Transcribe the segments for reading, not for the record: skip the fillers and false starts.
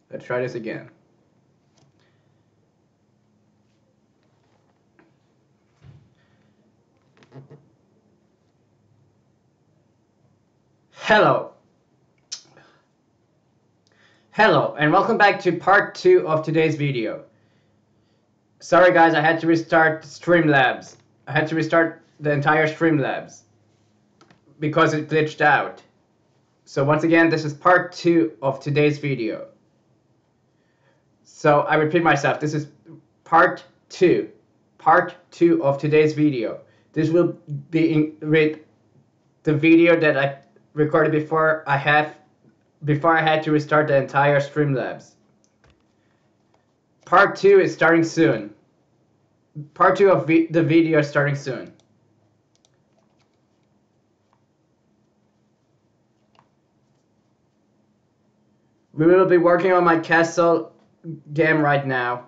Let's try this again. Hello. Hello, and welcome back to part 2 of today's video. Sorry guys, I had to restart Streamlabs. I had to restart the entire Streamlabs because it glitched out. So once again, this is part 2 of today's video. So I repeat myself, this is part 2. Part 2 of today's video. This will be with the video that I recorded before I had to restart the entire Streamlabs. Part 2 is starting soon. Part 2 of the video is starting soon. We will be working on my castle game right now.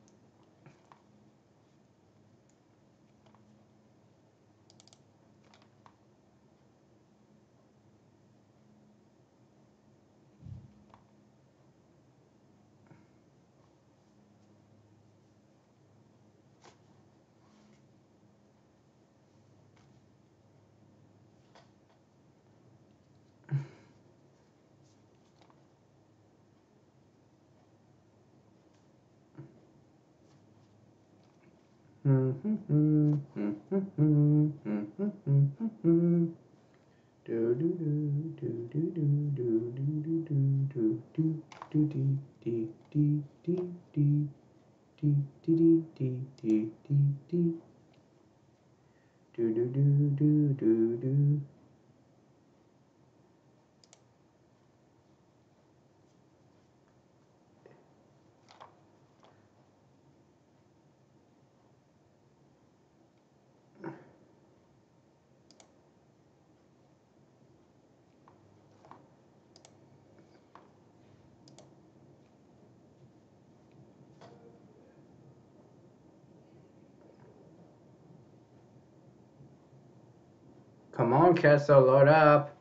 Come on, castle, load up.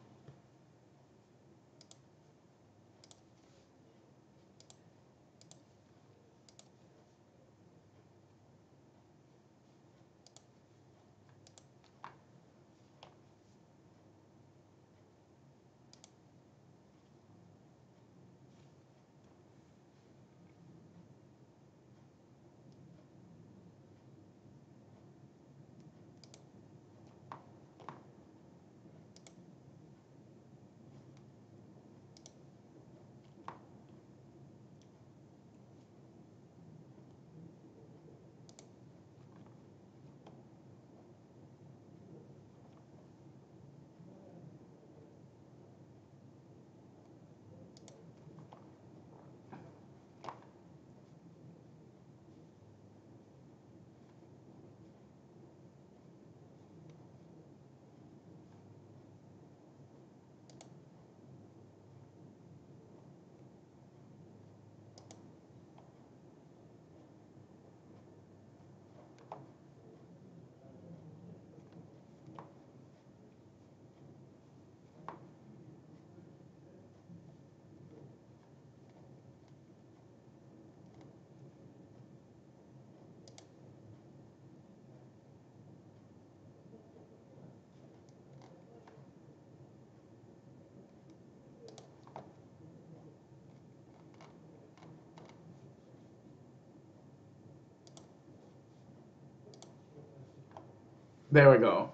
There we go.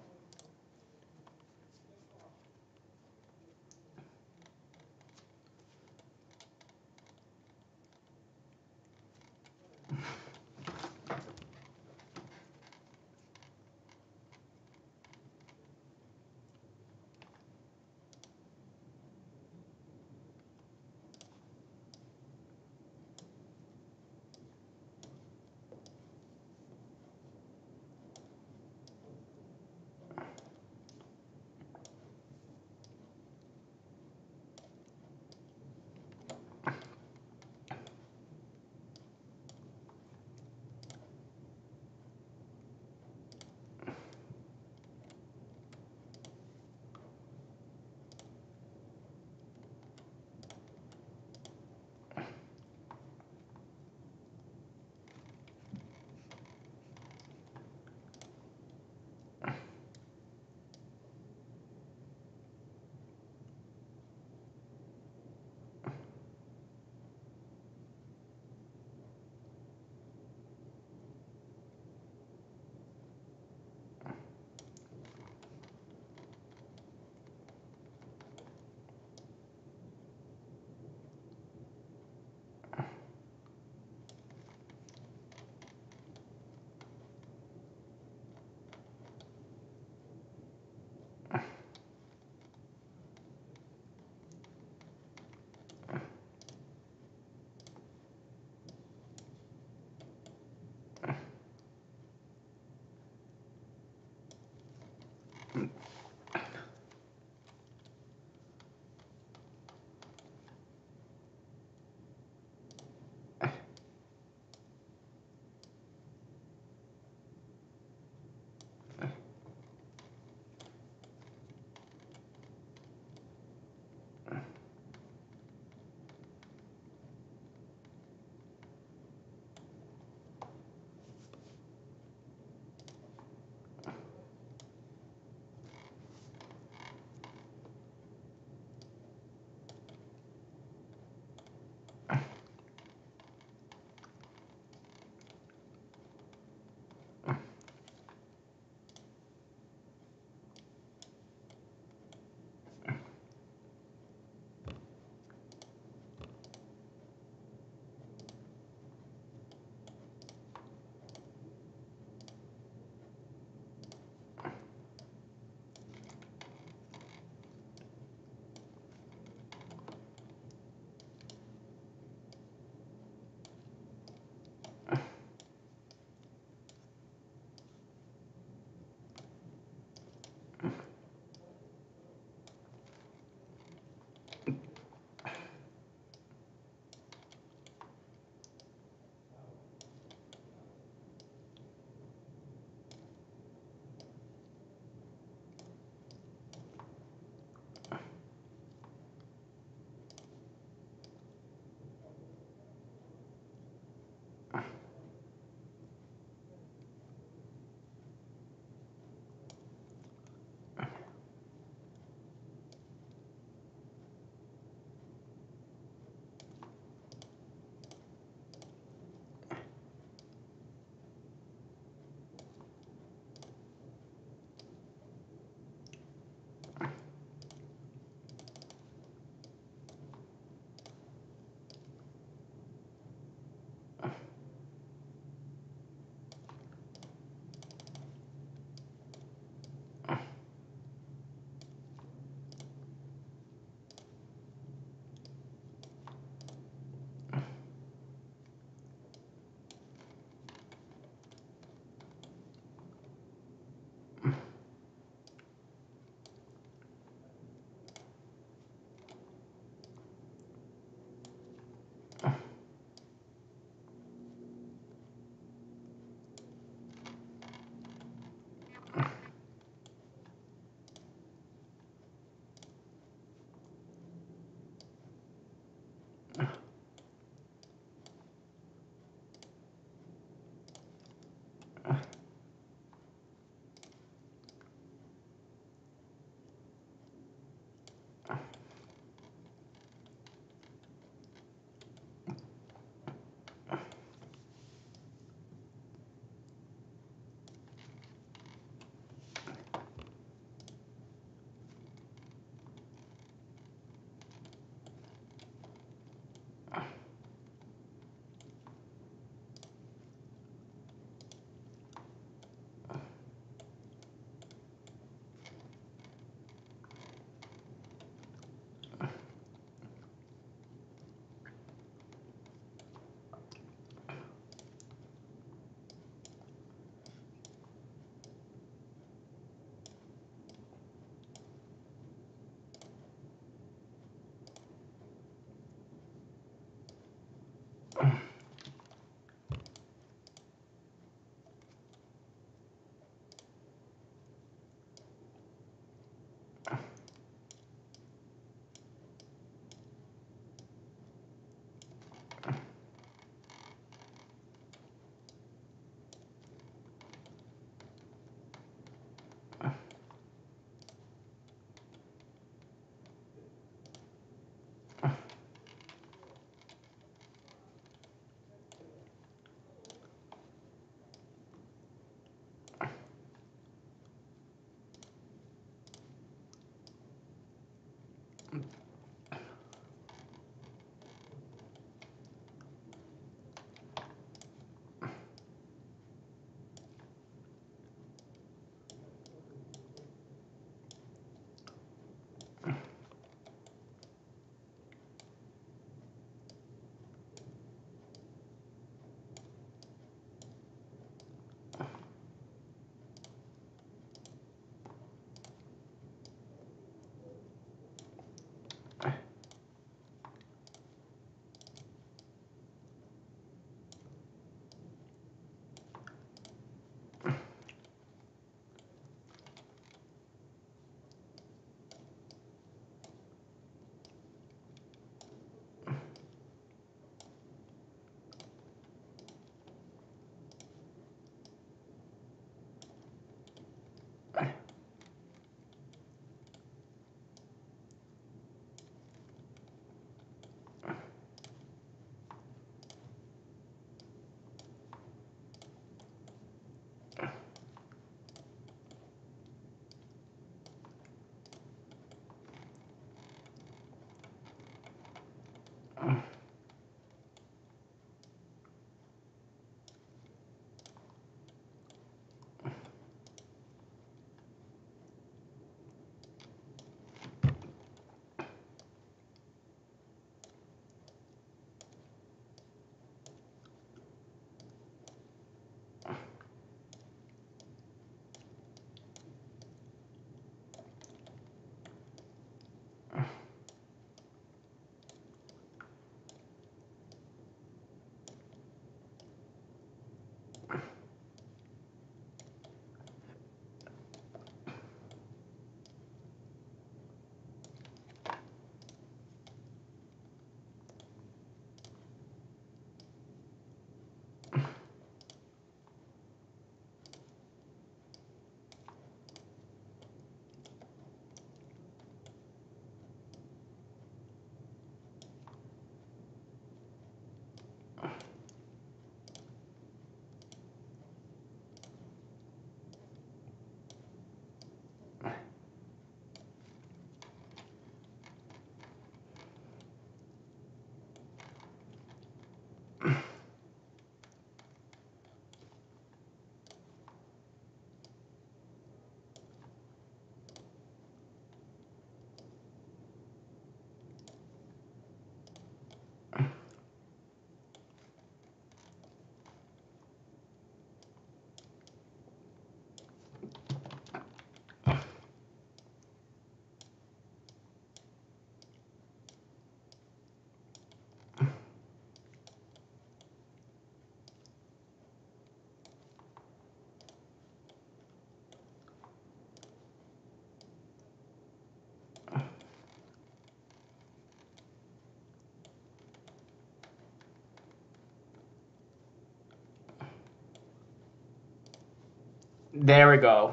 There we go.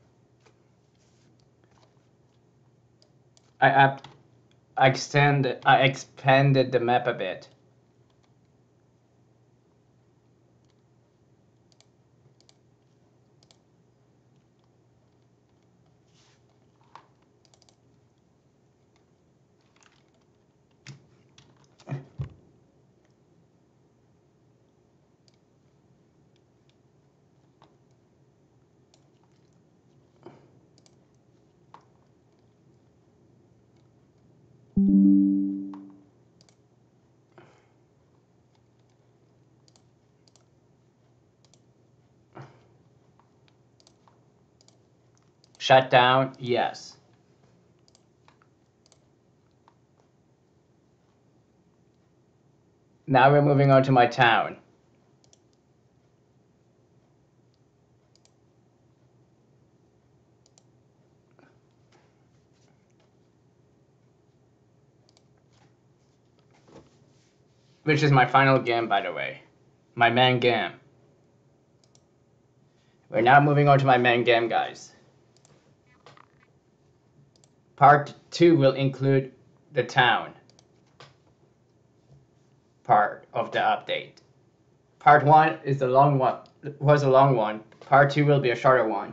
I I expanded the map a bit. Shut down, yes. Now we're moving on to my town. Which is my final game, by the way. My main game. We're now moving on to my main game, guys. Part 2 will include the town part of the update. Part 1 is the long one, was a long one. Part 2 will be a shorter one.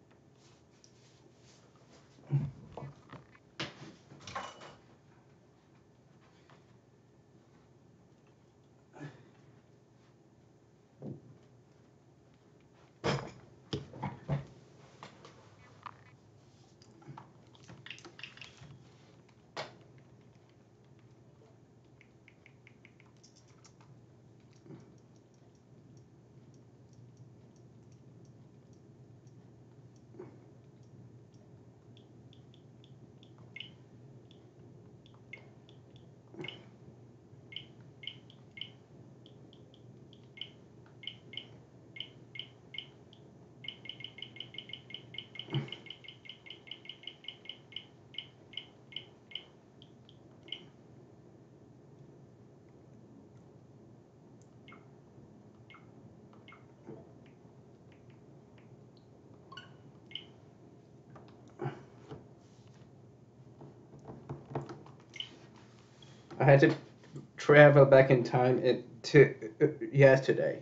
I had to travel back in time to yesterday.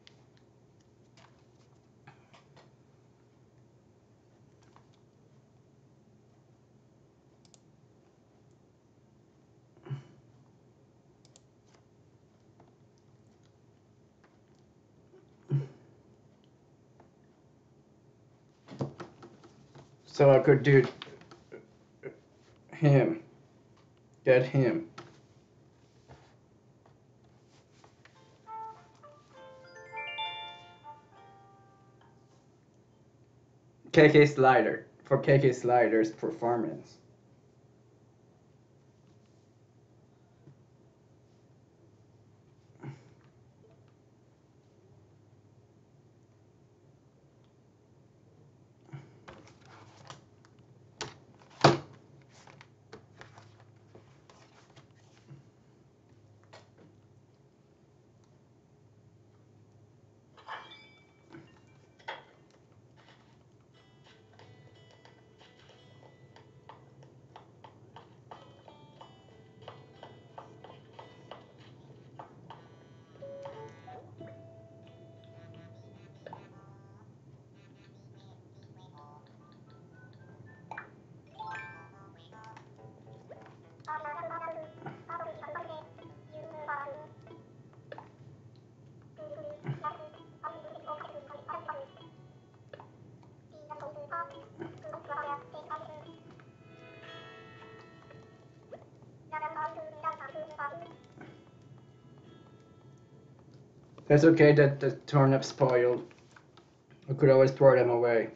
So I could do him. Get him. KK Slider. For KK Slider's performance. It's okay that the turnip spoiled. I could always throw them away.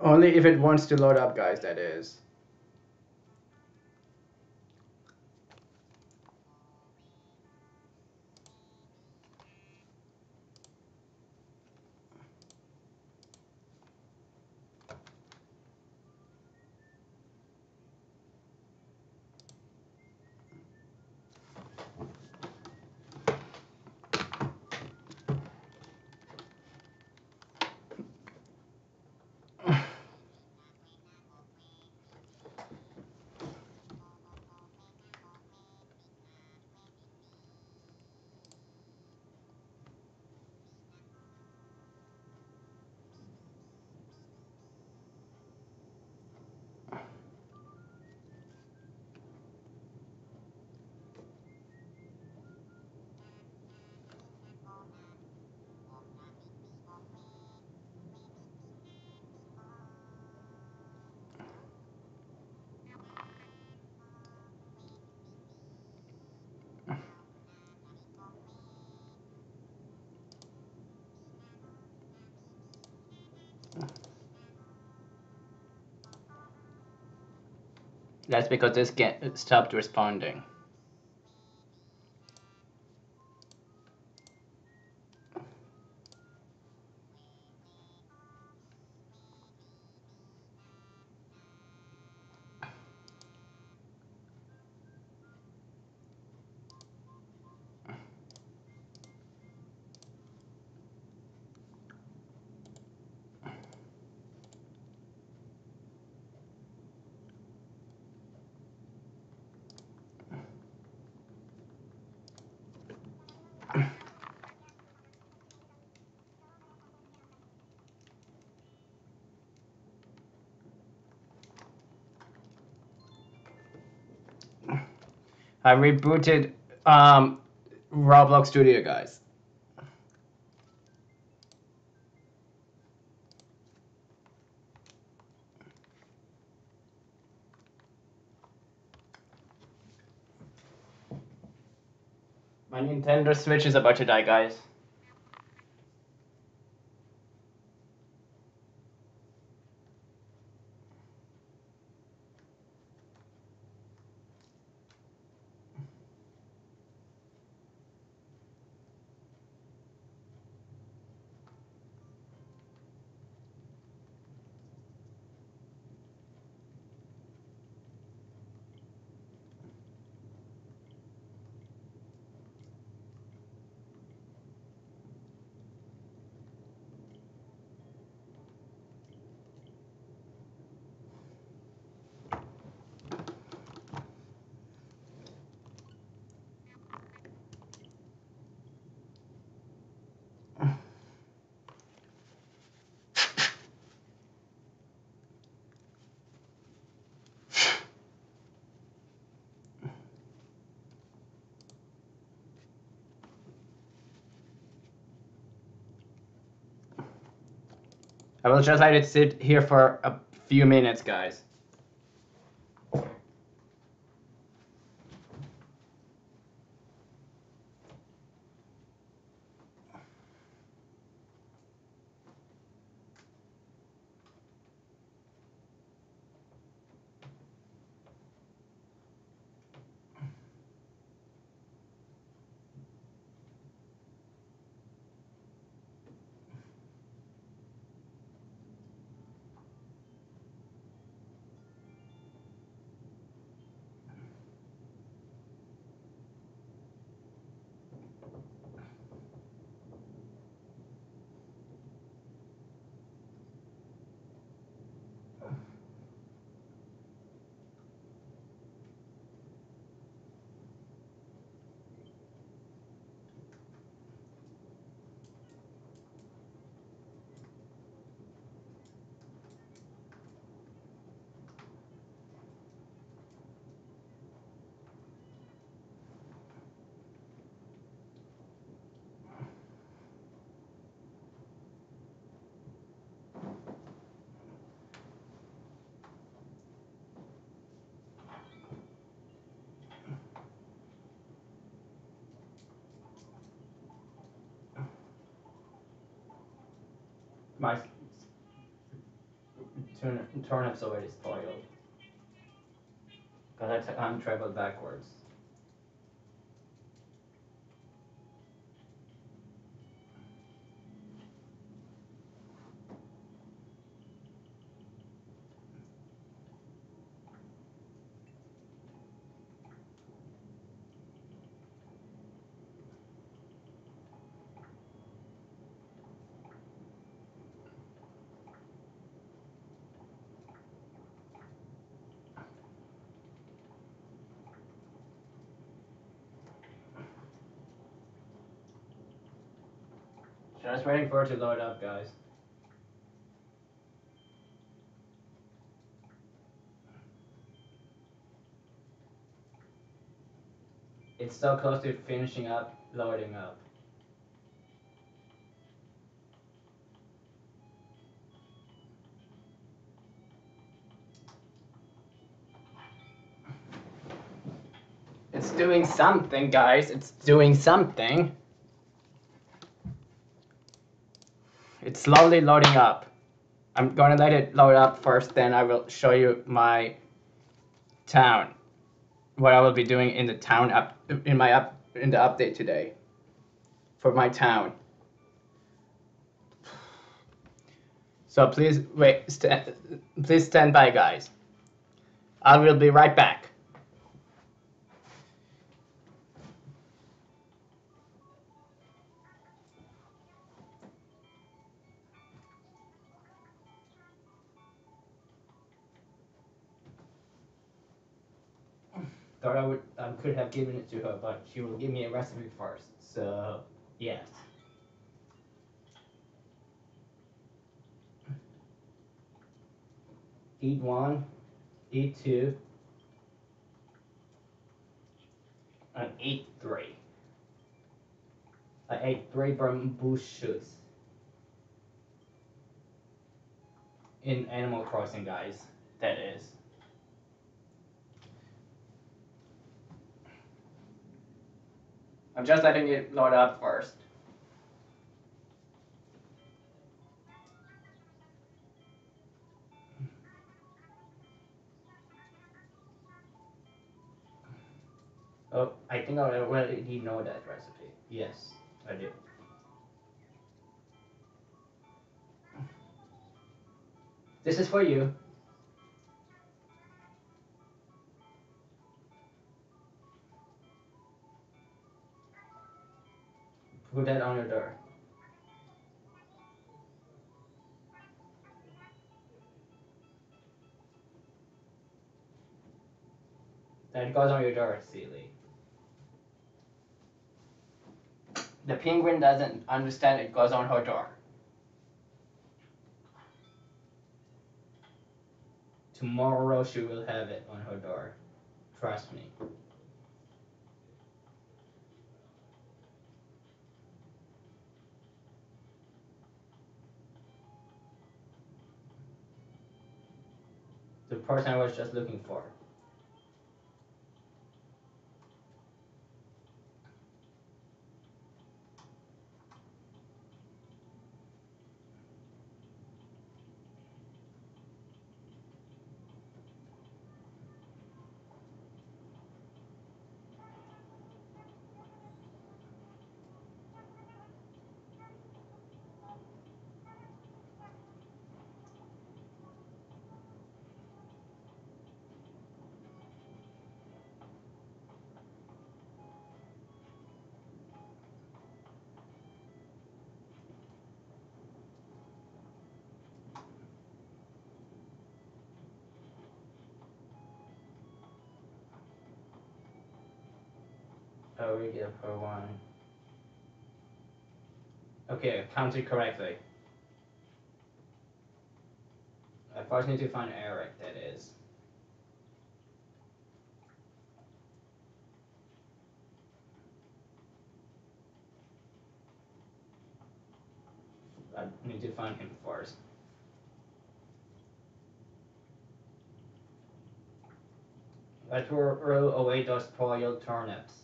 Only if it wants to load up, guys, that is. That's because this game stopped responding. I rebooted Roblox Studio, guys. My Nintendo Switch is about to die, guys. I will just let it sit here for a few minutes, guys. My turnips already spoiled. Because I'm traveled backwards. Just waiting for it to load up, guys. It's so close to finishing up, loading up. It's doing something, guys. It's doing something. It's slowly loading up. I'm gonna let it load up first, then I will show you my town. What I will be doing in the town in the update today. For my town. So please wait, please stand by, guys. I will be right back. Thought I could have given it to her, but she will give me a recipe first. So yes. Eat one, eat two, and eat three. I ate 3 bamboo shoots in Animal Crossing, guys. That is. I'm just letting it load up first. Oh, I think I already know that recipe. Yes, I do. This is for you. Put that on your door. That goes on your door, silly. The penguin doesn't understand it goes on her door. Tomorrow she will have it on her door. Trust me. The person I was just looking for. I will give her one. Okay, I counted correctly. I first need to find Eric, that is. I need to find him first. I throw away those spoiled turnips.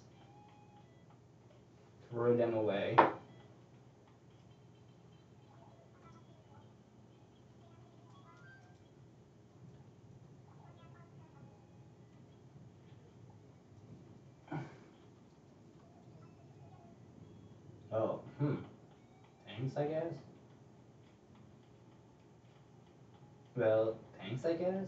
Throw them away. Thanks, I guess. Well, thanks, I guess.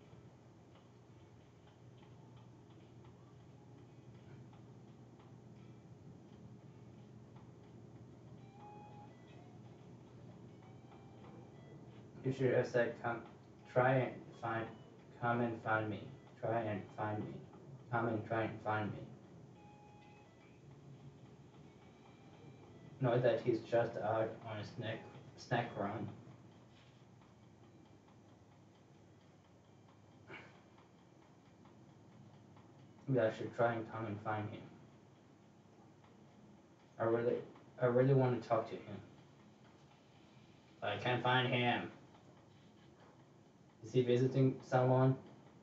You should have said, "Come, try and find, come and find me. Try and find me. Come and try and find me." Know that he's just out on a snack run. Maybe I should try and come and find him. I really, I really want to talk to him. But I can't find him. Is he visiting someone?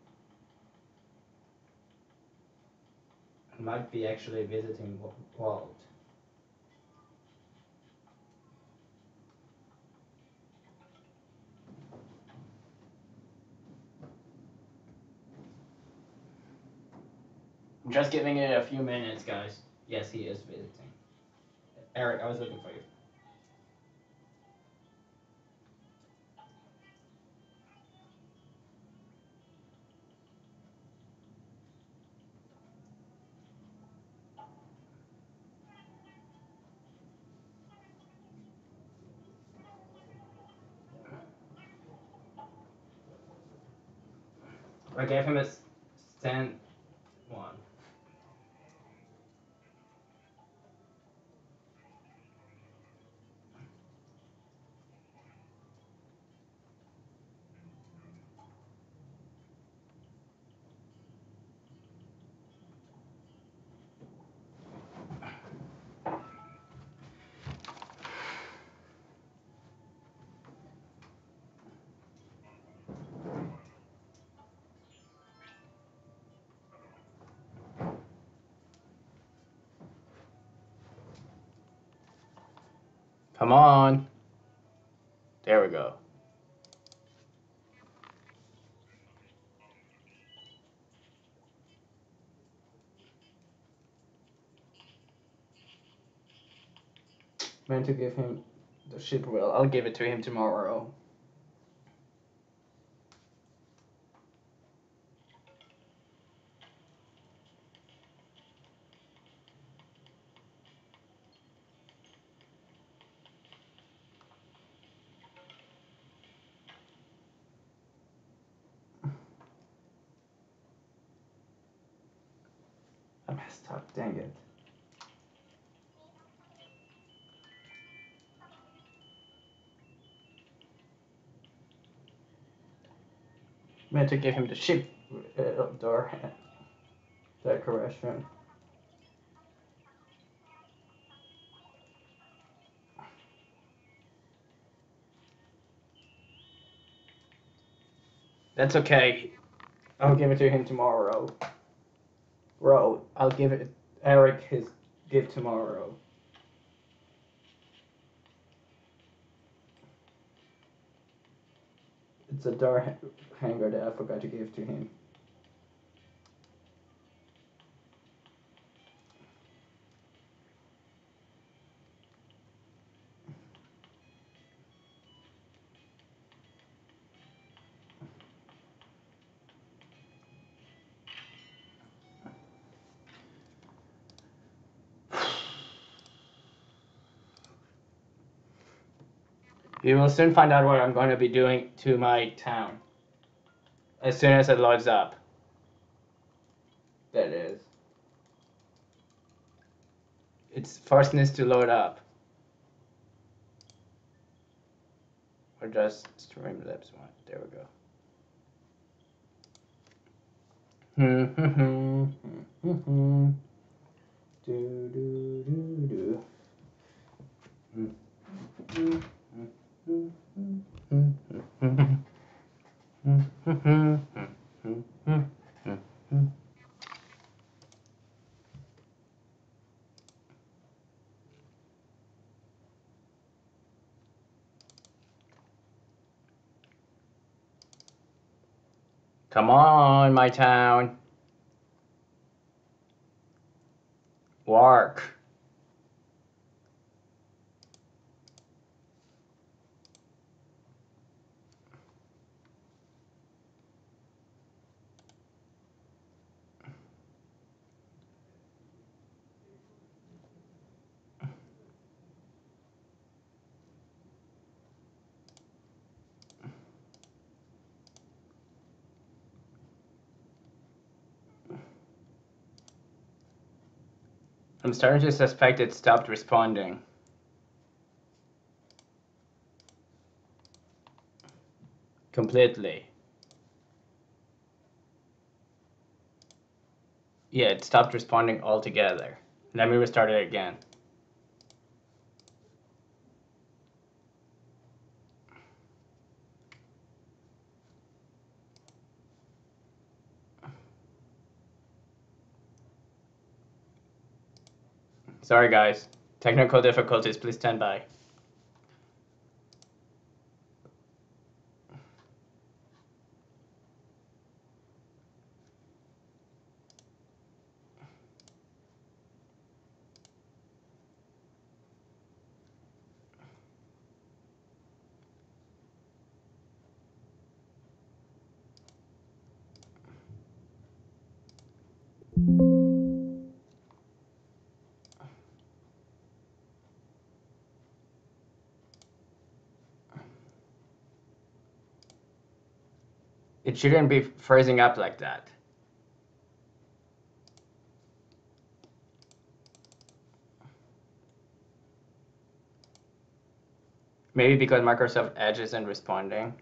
He might be actually visiting Walt. I'm just giving it a few minutes, guys. Yes, he is visiting. Eric, I was looking for you. I gave him a stand one. Come on. There we go. Meant to give him the ship wheel. I'll give it to him tomorrow. I messed up, dang it. Meant to give him the ship door decoration. That's okay. I'll give it to him tomorrow. Bro, I'll give it Eric his gift tomorrow. It's a door hanger that I forgot to give to him. You will soon find out what I'm going to be doing to my town. As soon as it loads up. That is. It's first needs to load up. Or just Streamlabs one. There we go. Do do do do. Come on, my town. Work. I'm starting to suspect it stopped responding. Completely. Yeah, it stopped responding altogether. Let me restart it again. Sorry guys. Technical difficulties, please stand by. It shouldn't be freezing up like that. Maybe because Microsoft Edge isn't responding.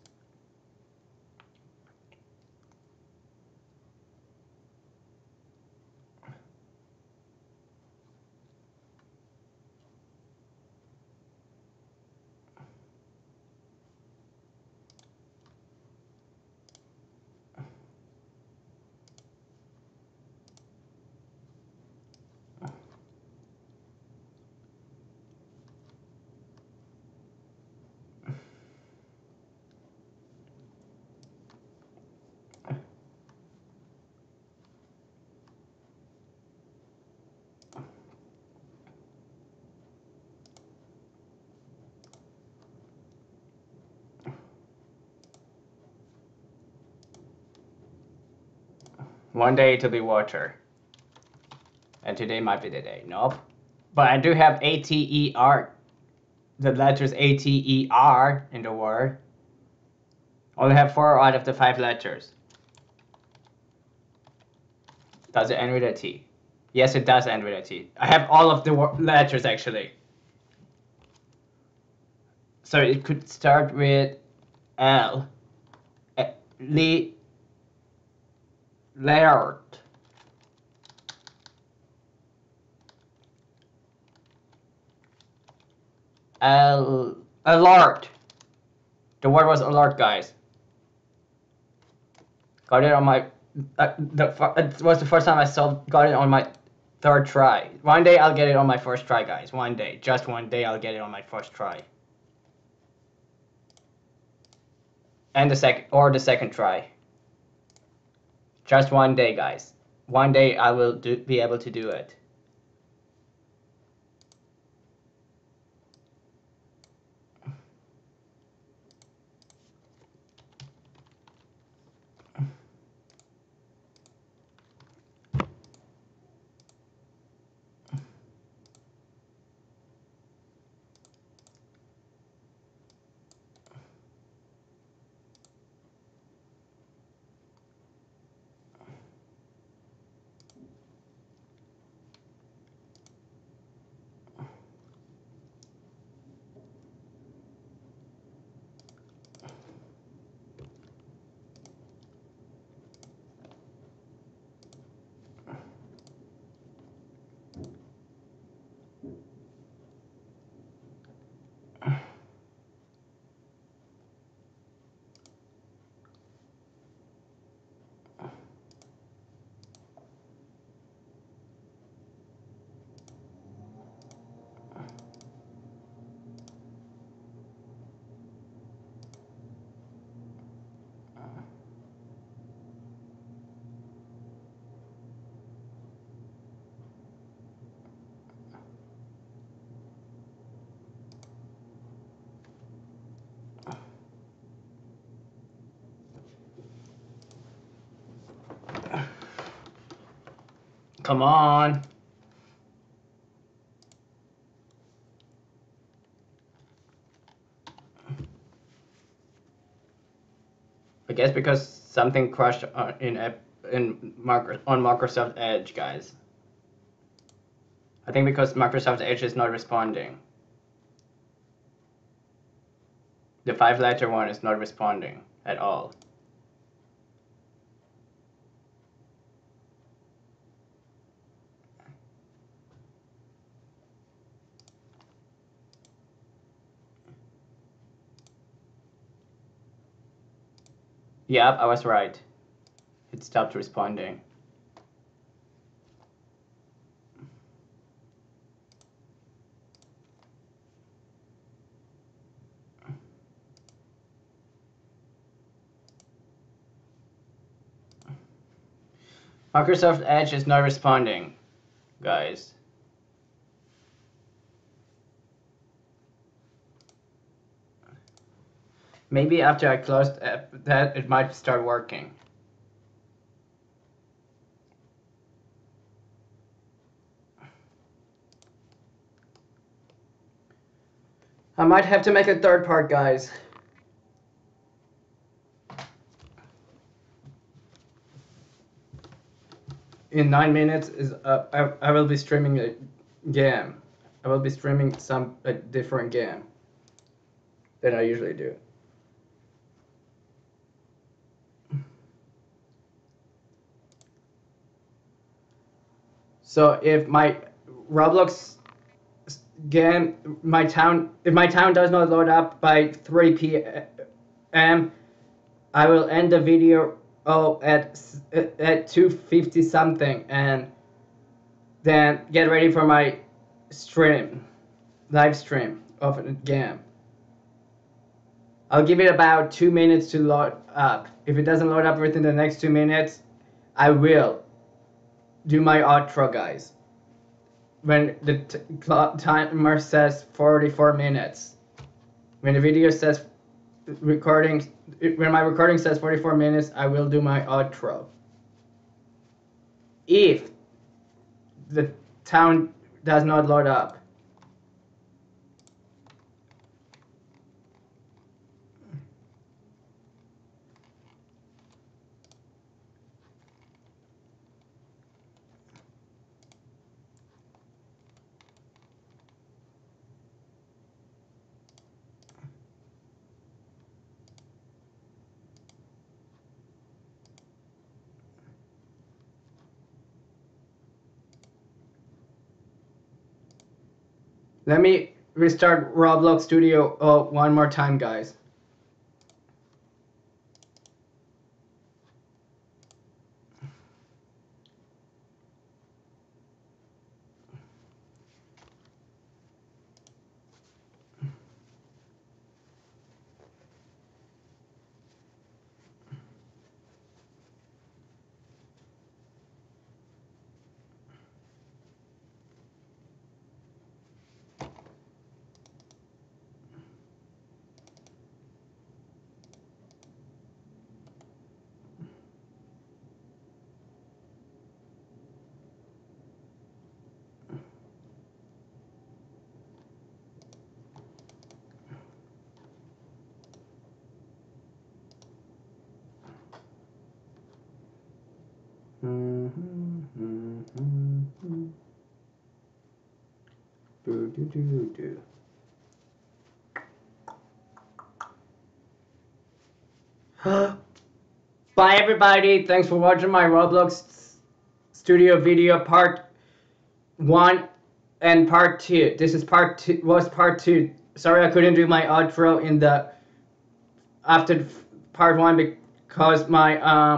One day it'll be water. And today might be the day. Nope. But I do have A-T-E-R. The letters A-T-E-R in the word. Only have 4 out of the 5 letters. Does it end with a T? Yes, it does end with a T. I have all of the letters actually. So it could start with L. Laird. Alert. The word was alert, guys. Got it on my. It was the first time I got it on my 3rd try. One day I'll get it on my 1st try, guys. One day, just one day, I'll get it on my 1st try. And the 2nd try. Just one day, guys. One day I will be able to do it. Come on. I guess because something crashed on Microsoft Edge, guys. I think because Microsoft Edge is not responding. The 5-letter one is not responding at all. Yep, I was right. It stopped responding. Microsoft Edge is not responding, guys. Maybe after I closed that, it might start working. I might have to make a third part, guys. In 9 minutes is I will be streaming a game. I will be streaming a different game than I usually do. So if my Roblox game, if my town does not load up by 3 p.m., I will end the video at 2:50 something, and then get ready for my live stream of a game. I'll give it about 2 minutes to load up. If it doesn't load up within the next 2 minutes, I will do my outro, guys. When the timer says 44 minutes. When the video says when my recording says 44 minutes, I will do my outro. If the town does not load up. Let me restart Roblox Studio one more time, guys. Bye everybody, thanks for watching my Roblox Studio video part 1 and part 2. This is part 2. Sorry I couldn't do my outro in the after part 1 because my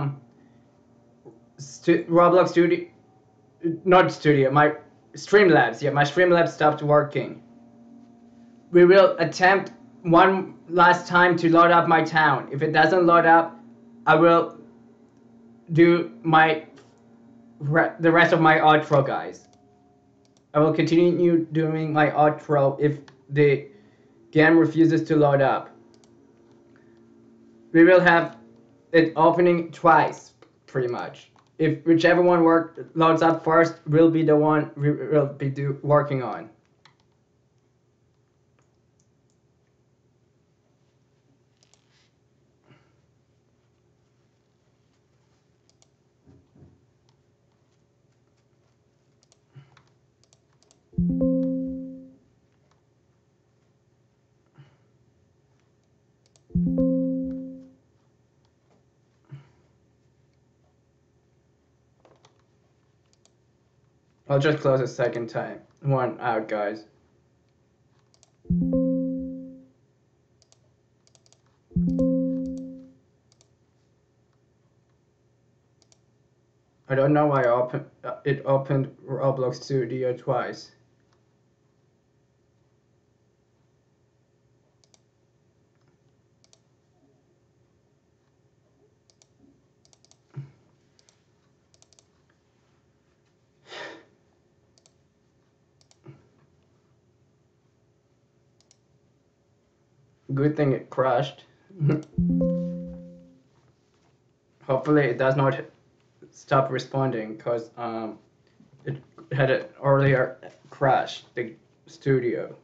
Roblox Studio, not Studio, my Streamlabs, yeah, my Streamlabs stopped working. We will attempt one last time to load up my town. If it doesn't load up, I will do the rest of my outro, guys. I will continue doing my outro if the game refuses to load up. We will have it opening twice, pretty much. If whichever one loads up first will be the one we will be working on. I'll just close a second time. One out, guys. I don't know why it opened Roblox Studio twice. Good thing it crashed. Hopefully it does not stop responding, because it had an earlier crash, the studio.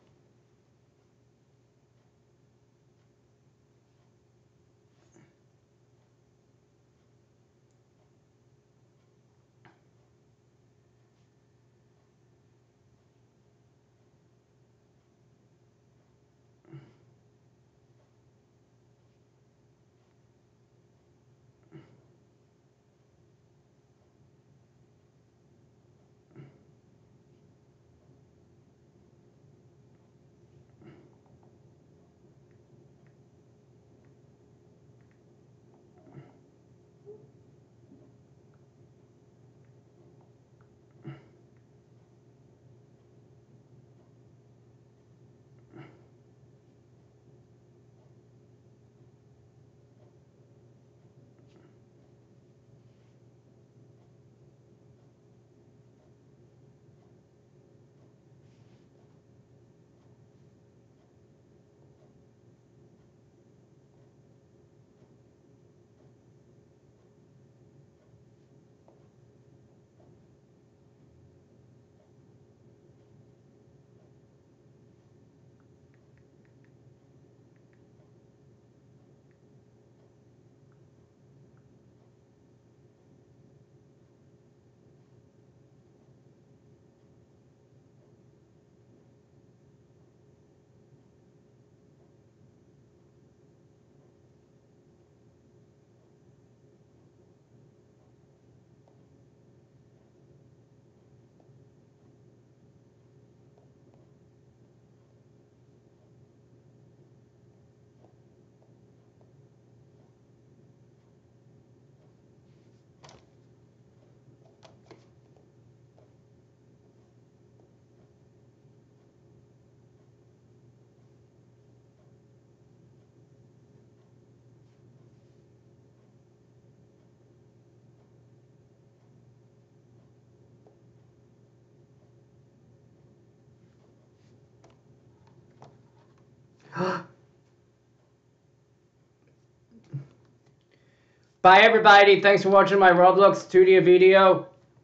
Bye everybody, thanks for watching my Roblox Studio video.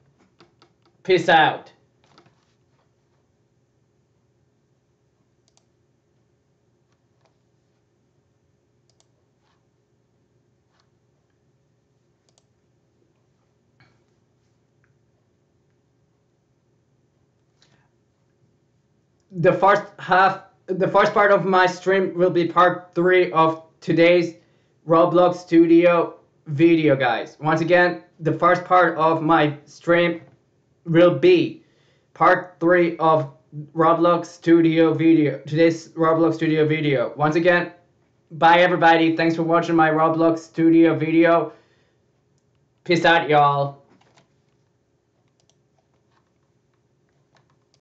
Peace out. The first part of my stream will be part 3 of today's Roblox Studio video, guys. Once again, the first part of my stream will be part 3 of Roblox Studio video, today's Roblox Studio video. Once again, bye everybody, thanks for watching my Roblox Studio video. Peace out, y'all.